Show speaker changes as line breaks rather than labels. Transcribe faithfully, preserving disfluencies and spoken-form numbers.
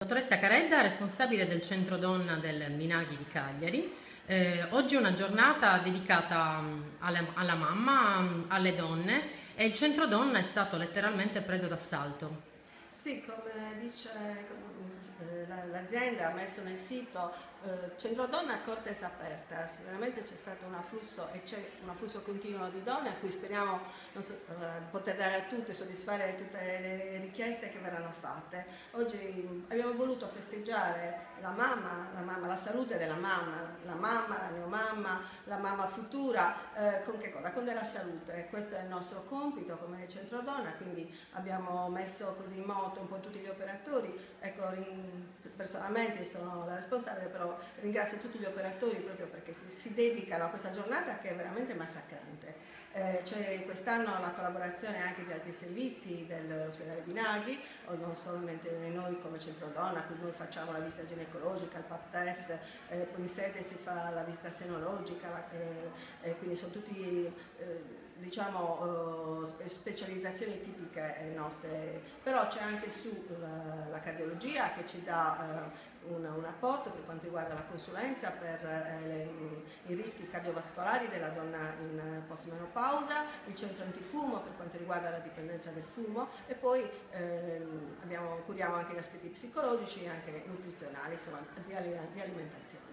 dottoressa Caredda, responsabile del Centro Donna del Minaghi di Cagliari. Eh, oggi è una giornata dedicata mh, alla, alla mamma, mh, alle donne, e il Centro Donna è stato letteralmente preso d'assalto.
Sì, come dice l'azienda ha messo nel sito eh, Centro Donna Cortes Aperta, sicuramente c'è stato un afflusso e c'è un afflusso continuo di donne a cui speriamo non so, eh, poter dare a tutte, soddisfare tutte le richieste che verranno fatte. Oggi abbiamo voluto festeggiare la mamma, la, mamma, la salute della mamma, la mamma, la neomamma, la mamma futura, eh, con che cosa? Con della salute. Questo è il nostro compito come Centro Donna, quindi abbiamo messo così in moto un po' tutti gli operatori. Ecco, personalmente sono la responsabile, però ringrazio tutti gli operatori proprio perché si, si dedicano a questa giornata che è veramente massacrante. Eh, c'è quest'anno la collaborazione anche di altri servizi dell'ospedale Binaghi, o non solamente noi come Centro Donna, quindi noi facciamo la visita ginecologica, il pap test, eh, poi in sede si fa la visita senologica, eh, eh, quindi sono tutti eh, diciamo uh, specializzazioni tipiche eh, nostre, però c'è anche su la, la cardiologia che ci dà uh, un, un apporto per quanto riguarda la consulenza per eh, le, i rischi cardiovascolari della donna in postmenopausa, il centro antifumo per quanto riguarda la dipendenza del fumo e poi ehm, abbiamo, curiamo anche gli aspetti psicologici e anche nutrizionali, insomma di, di alimentazione.